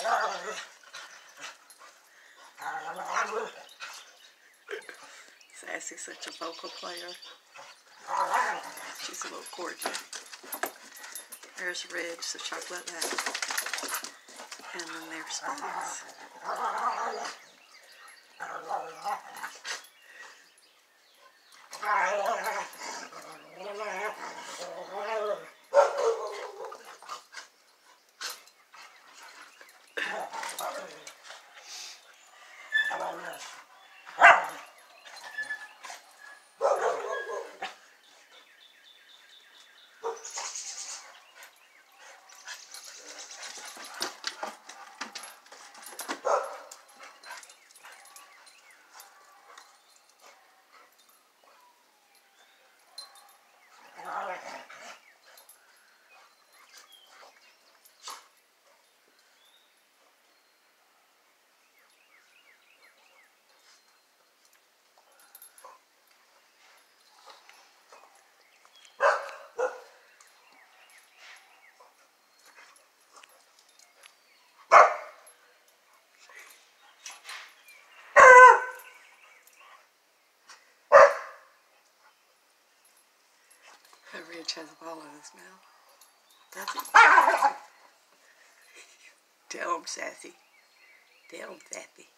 Sassy's such a vocal player. She's a little gorgeous. There's Ridge, the chocolate rat. And then there's Spots. Ridge has a ball in his mouth. Does he? Tell him, Sassy. Tell him, Sassy.